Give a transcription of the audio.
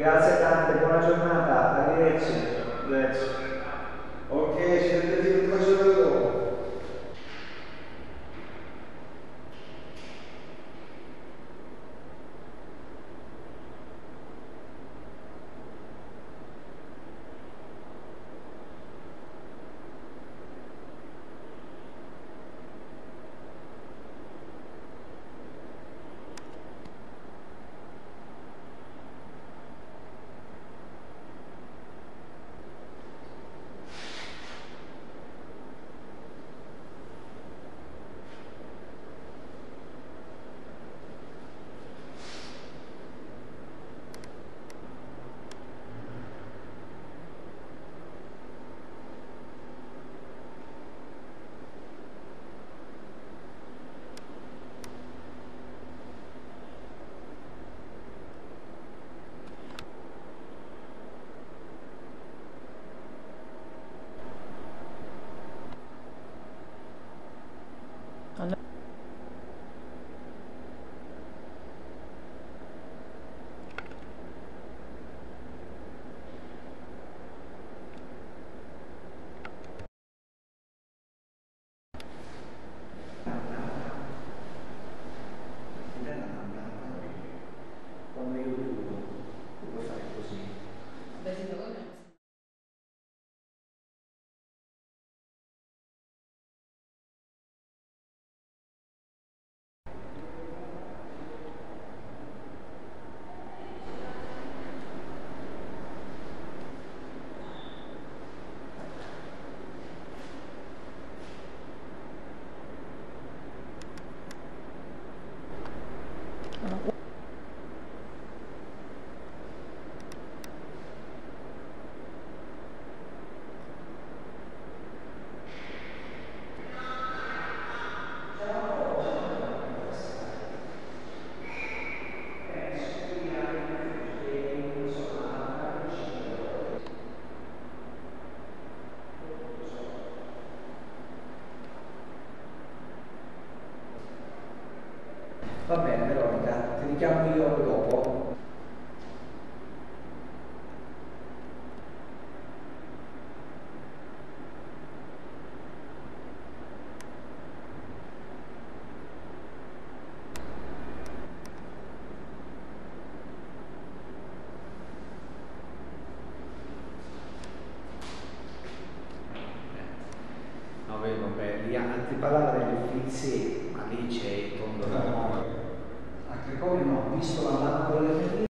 Grazie tante, buona giornata, arrivederci. Arrivederci. Ok, ci vediamo il giorno dopo. Quando io chiudo, tu puoi fare così. Beh, sì, secondo me. Va bene, Veronica, ti richiamo io dopo. Vabbè, lì ti parlava degli uffizi, ma lì c'è il fondo. No, A Cracovia no, ho visto la lampada delle